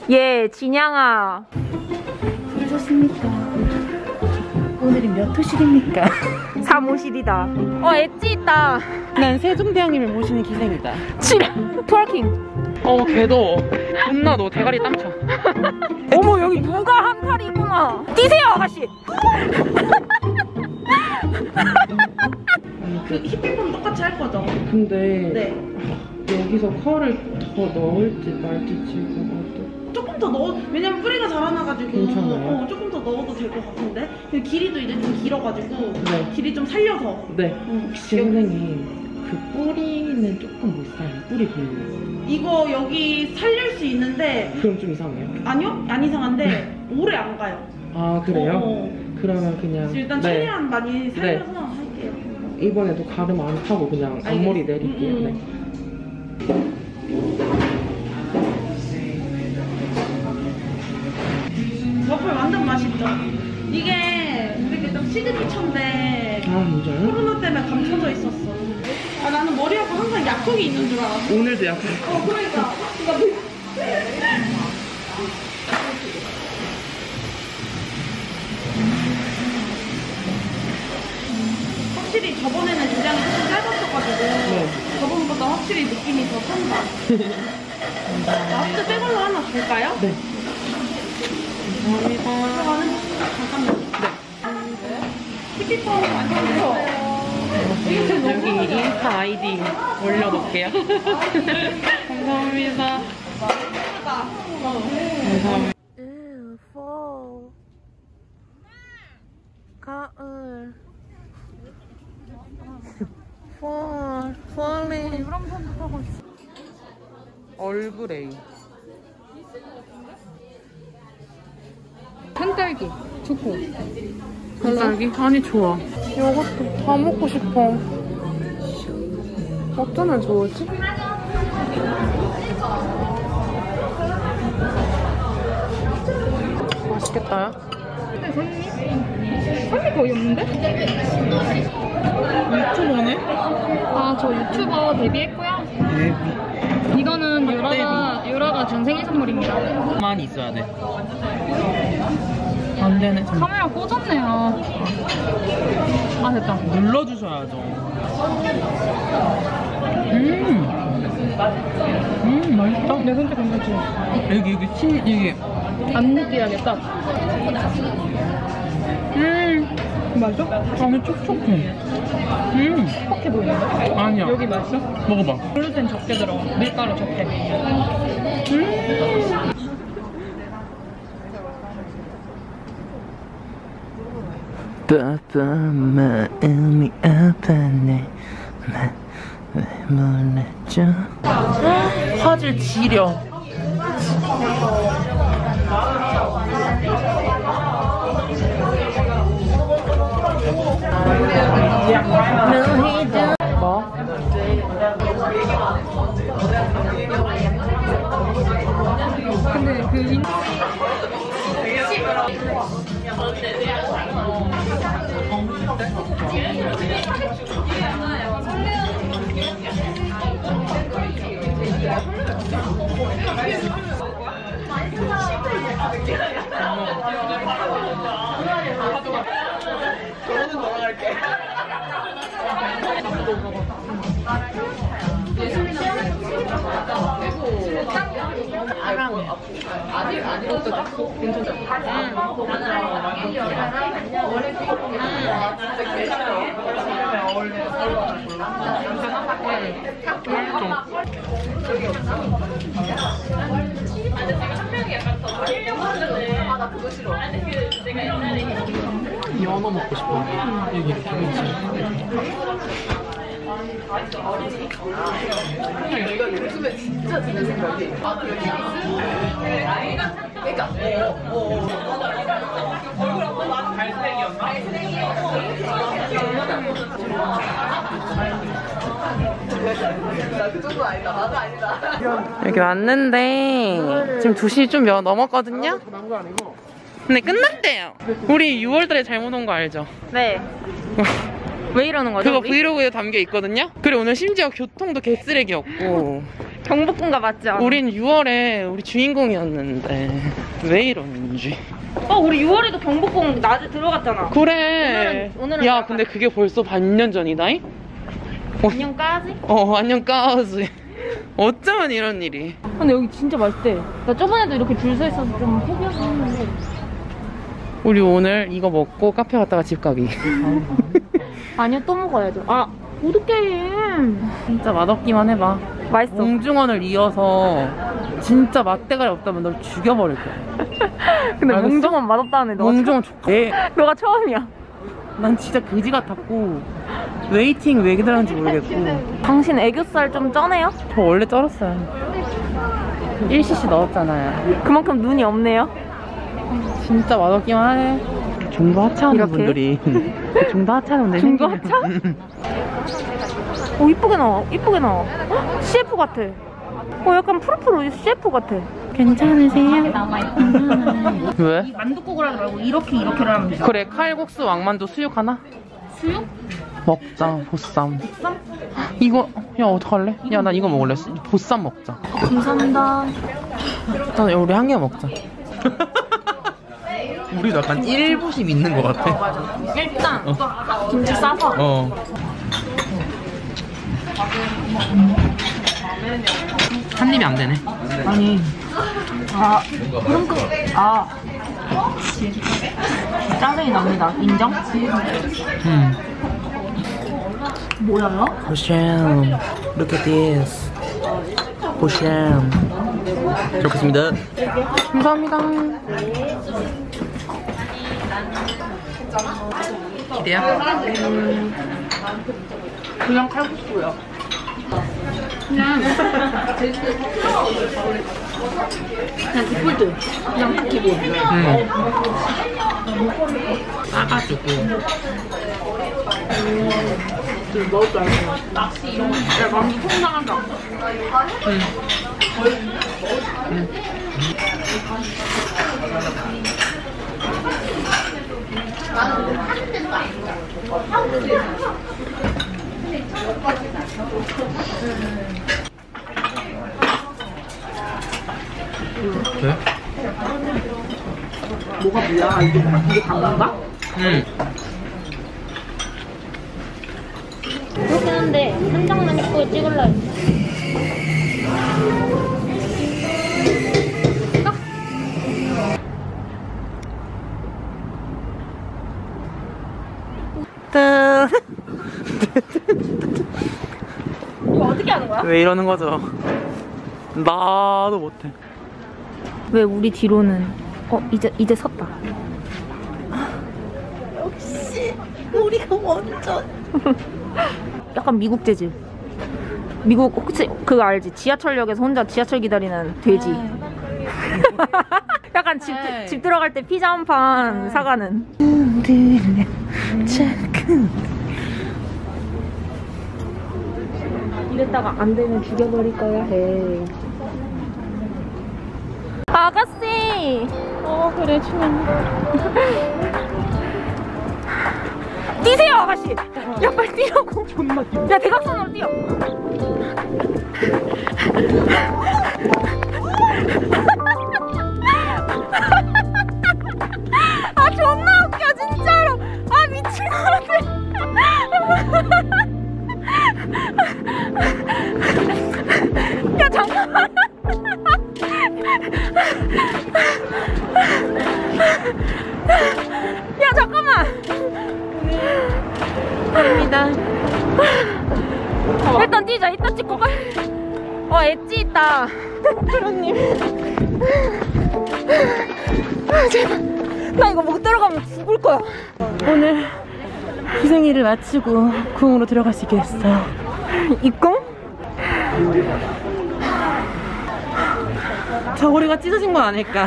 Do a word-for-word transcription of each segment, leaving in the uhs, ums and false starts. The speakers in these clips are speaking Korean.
예, 진양아. 부르셨습니까? 오늘이 몇 호실입니까? 사무실이다. 어, 엣지 있다. 난 세종대왕님을 모시는 기생이다. 칠. 트월킹. 어, 개더워. 존나 너 대가리 땀차. 어머, 여기 누가 한탈이 있구나. 뛰세요, 아가씨. 그 히피폼 똑같이 할 거죠? 근데 네. 여기서 컬을 더 넣을지 말지 지금 조금 더 넣어. 왜냐면 뿌리가 자라나가지고. 괜찮아요? 어, 조금 더 넣어도 될 것 같은데. 근데 길이도 이제 좀 길어가지고. 네. 길이 좀 살려서. 네. 응. 혹시 선생님 그 뿌리는 조금 못 살려. 뿌리 별로. 이거 여기 살릴 수 있는데. 그럼 좀 이상해요? 아니요? 안 이상한데 오래 안 가요. 아 그래요? 어, 그러면 그냥 일단 네. 최대한 많이 살려서 네. 할게요. 이번에도 가름 안 타고 그냥 앞머리 알겠어. 내릴게요. 음, 음. 네. 와플 완전 맛있죠? 이게 우리 좀 시그니처인데 아 진짜요? 코로나 때문에 감춰져 있었어. 아 나는 머리하고 항상 약속이 있는 줄 알았어. 오늘도 약속. 어 그러니까. 확실히 저번에는 주량이 조금 짧았어가지고 네. 저번보다 확실히 느낌이 더 산다. 마스크 새 걸로 하나 줄까요? 네. 감사합니다. 들어가는? 잠깐만요. 네. 티켓폰 완성됐어요. 여기 인스타 아이디 올려놓을게요. 감사합니다. 감사합니다. 음, fall. 가을. fall, falling. 얼그레이. 산딸기, 초코. 딸기? 아니 좋아. 이것도 다 먹고 싶어. 어쩌면 좋을지? 맛있겠다. 손이 거의 없는데? 유튜버네? 아, 저 유튜버 데뷔했고요. 데뷔. 이거는 유라가, 유라가 준 생일 선물입니다. 많이 있어야 돼. 안 되네. 좀 카메라 꽂았네요. 아, 됐다. 눌러주셔야죠. 음. 음, 맛있다. 내 손짓 괜찮지? 여기, 여기, 친, 여기. 안 느끼하겠다. 음. 맛있어? 안에 촉촉해. 음. 퍽해 보이는데? 아니야. 여기 맛있어? 먹어봐. 글루텐 적게 들어가. 밀가루 적게. 음. 빠빠 마음이 아파네. 왜 몰랐죠? 화질 지려. 뭐? 근데 그 인... 저는 너랑 할게. 아직 안 익었어. 괜찮아. 연어 먹고 싶어. 여기 이렇게 내가 요즘에 진짜 드는 생각이 그러니까 얼굴 한번 나도 갈색이었나? 나 그 정도 아니다. 나도 아니다. 여기 왔는데 지금 두 시 좀 넘었거든요? 근데 끝났대요. 우리 유월 달에 잘못 온 거 알죠? 네. 왜 이러는 거죠? 그거 우리? 브이로그에 담겨 있거든요? 그리고 오늘 심지어 교통도 개쓰레기였고 경복궁가 맞지 않아? 우린 유월에 우리 주인공이었는데 왜 이러는지. 어 우리 유월에도 경복궁 낮에 들어갔잖아. 그래. 오늘은- 오늘은 야 약간- 근데 그게 벌써 반년 전이다잉? 안녕까지? 어 안녕 까우지. 어쩌면 이런 일이. 근데 여기 진짜 맛있대. 나 저번에도 이렇게 줄 서 있어서 좀 포기하고 했는데. 우리 오늘 이거 먹고 카페 갔다가 집 가기. 아니요 또 먹어야죠. 아 보드게임. 진짜 맛없기만 해봐. 맛있어. 몽중원을 이어서 진짜 맛대가리 없다면 널 죽여버릴 거야. 근데 알겠어? 몽중원 맛없다네. 너가, 몽중원 좋대. 처... 너가 처음이야. 난 진짜 그지 같았고 웨이팅 왜 기다렸는지 모르겠고. 당신 애교살 좀 쩌네요? 저 원래 쩔었어요. 일 씨씨 넣었잖아요. 그만큼 눈이 없네요. 진짜 맛없기만 하네. 중도 하차하는 이렇게? 분들이 중도 하차하는 분들이 중도 생기네. 오 이쁘게 나와. 이쁘게 나와. 헉, 씨에프 같아. 어 약간 푸르푸르 씨에프 같아. 괜찮으세요? 왜? 만둣국을 하지 말고 이렇게 이렇게를 하면 되잖아. 그래 칼국수 왕만두 수육 하나? 수육? 먹자 보쌈. 이거 야 어떡할래? 야 나 이거 먹을래. 보쌈 먹자. 감사합니다. 일단 우리 한 개 먹자. 우리도 약간 일부심 있는 것 같아. 일단 김치 싸서. 어. 한 입이 안 되네. 아니. 아 그럼 그 아. 짜증이 납니다. 인정? 음. 뭐야? 보쌈. Look at this. 보쌈. 잘 먹겠습니다. 감사합니다. 기대야? 음, 그냥 칼국수야. 그냥 그냥 디폴트. 그냥 딱 기본. 응. 싸가지고. 지금 먹을 줄 알았어. 야, 만두 통당한다. 응. 응. 왜? 뭐가 뭐야? 이게 이게 당근가? 응. 그렇긴 한데 한 장만 예쁘게 찍을라 했어. 이거 어떻게 하는 거야? 왜 이러는 거죠? 나도 못해. 왜 우리 뒤로는 어 이제 이제 섰다. 역시 우리가 완전 약간 미국 재질. 미국 혹시 그거 알지? 지하철역에서 혼자 지하철 기다리는 돼지. 약간 집, 에이. 집 들어갈 때 피자 한 판 사가는. 이랬다가 안 되면 죽여버릴 거야. 에이. 아가씨! 어 그래 춤. 뛰세요, 아가씨! 야, 빨리 뛰라고! 야, 대각선으로 뛰어! 아, 존나 웃겨, 진짜로! 아, 미친 것 같아! 야, 잠깐만! 야, 잠깐만! 갑니다. 일단 뛰자. 이따 찍고 빨리. 어 엣지 있다. 프로님. 제발. 나 이거 못 들어가면 죽을 거야. 오늘 희생일을 마치고 궁으로 들어갈 수 있게 됐어. 입궁? 저고리가 찢어진 건 아닐까?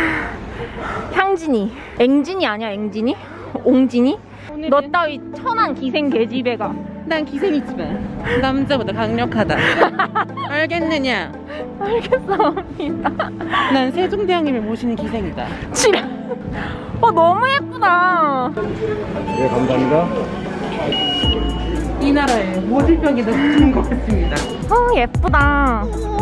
향진이. 앵진이 아니야 앵진이? 옹진이? 너 따위 천한 기생 개집애가. 난 기생이지만 남자보다 강력하다. 알겠느냐? 알겠습니다. 난 세종대왕님을 모시는 기생이다. 지랄. 어 너무 예쁘다. 네, 감사합니다. 이 나라에 모질병이 나타난 것 같습니다. 어, 예쁘다.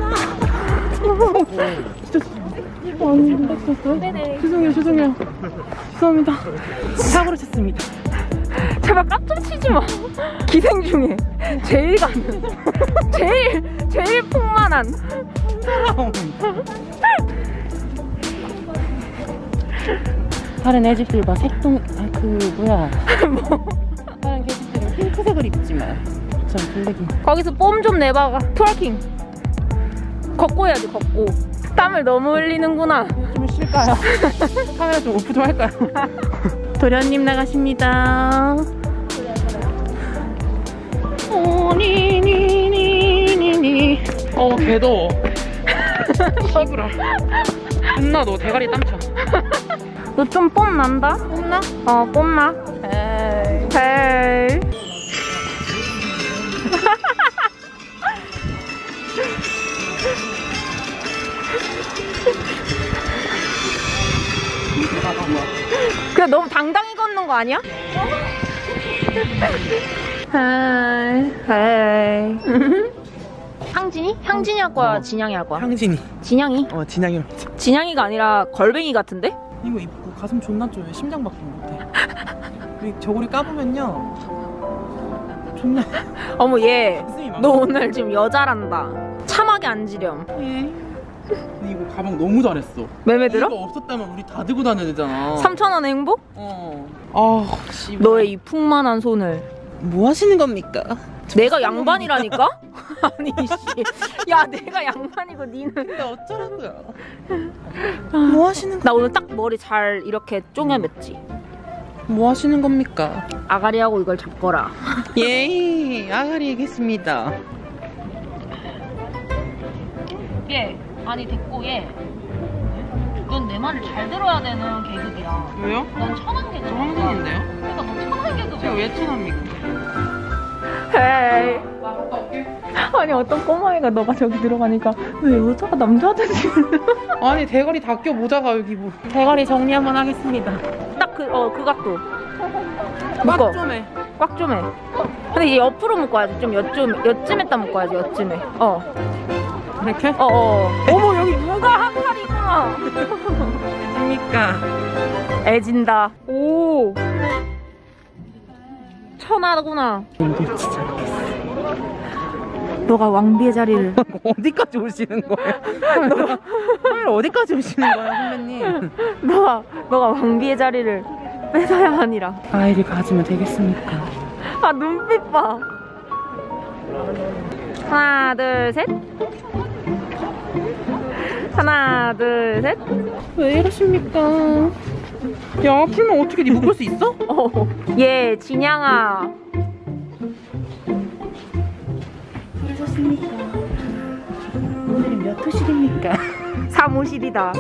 죄송해요, 죄송해요. 죄송합니다. 사고를 쳤습니다. 제발 깜짝 치지 마. 기생 중에 제일 가는, 제일 제일 풍만한. 다른 애집들과 색동 아 그 뭐야? 뭐? 다른 개집들은 핑크색을 입지만 전 블랙이. 거기서 뽐 좀 내봐가. 트월킹. 걷고 해야지, 걷고. 땀을 너무 흘리는구나. 좀 쉴까요? 카메라 좀 오프 좀 할까요? 도련님 나가십니다. 오니니니니니. 어 개더워. 시끄러. 겁나 너 대가리 땀차. 너 좀 뽐 난다? 뽐나? 어, 뽐나. 에이. 헤이. 그래, 너무 당당히 걷는 거 아니야? 헤이. 헤이. 향진이? 향진이 할 거야, 진양이 할 거야? 향진이. 진양이? 어 진양이. 진양이가 아니라 걸뱅이 같은데? 이거 입고 가슴 존나 쪼여. 심장밖에 못해. 우리 저고리 까보면요. 존나. 어머, 얘. 가슴이 막. 너 오늘 지금 여자란다. 참하게 앉으렴. 근데 이거 가방 너무 잘했어. 맘에 들어? 이거 없었다면 우리 다 들고 다녀야 되잖아. 삼천 원 행복? 어. 아, 씨. 너의 이 풍만한 손을. 뭐 하시는 겁니까? 내가 양반이라니까? 아니, 씨. 야, 내가 양반이고 니는. 근데 어쩌라고요? 뭐 하시는 나 오늘 딱 머리 잘 이렇게 쪼개맸지? 뭐 하시는 겁니까? 아가리하고 이걸 잡거라. 예, 아가리 얘기했습니다. 얘, 아니 됐고 얘. 넌 내 말을 잘 들어야 되는 계급이야. 왜요? 넌 천한 계급. 저 황당한데요? 그러니까 너 천한 계급이야. 제가 왜 천합니까? 헤이. 아니, 어떤 꼬마애가 너가 저기 들어가니까 왜 여자가 남자든지. 아니 대가리 다 껴 모자가 여기 뭐. 대가리 정리 한번 하겠습니다. 딱 그, 어, 그 각도. 꽉 묶어. 좀 해. 꽉 좀 해. 근데 이제 옆으로 묶어야지. 좀 여쯤, 여쯤에다 묶어야지, 여쯤에. 어. 이렇게? 어, 어. 어머, 여기 누가 한 팔이구나. 됩니까? 애진다. 오. 천하구나. 이거 진짜. 너가 왕비의 자리를. 어디까지 오시는 거예요? 카메라 어디까지 오시는 거예요, 선배님? 너가, 너가 왕비의 자리를 뺏어야 하니라. 아이를 가지면 되겠습니까? 아, 눈빛 봐. 하나, 둘, 셋. 하나, 둘, 셋. 왜 이러십니까? 야, 풀면 어떻게 니 묶을 수 있어? 어. 예, 진양아. 부르셨습니까? 오늘은 몇 호실입니까? 사무실이다.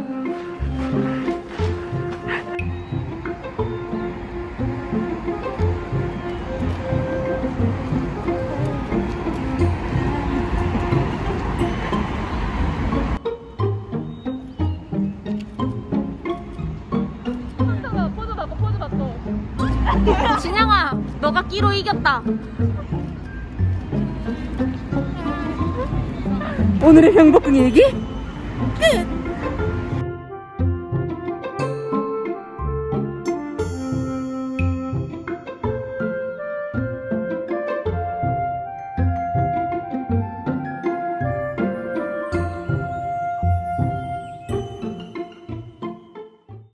진양아, 너가 끼로 이겼다. 오늘의 행복 얘기?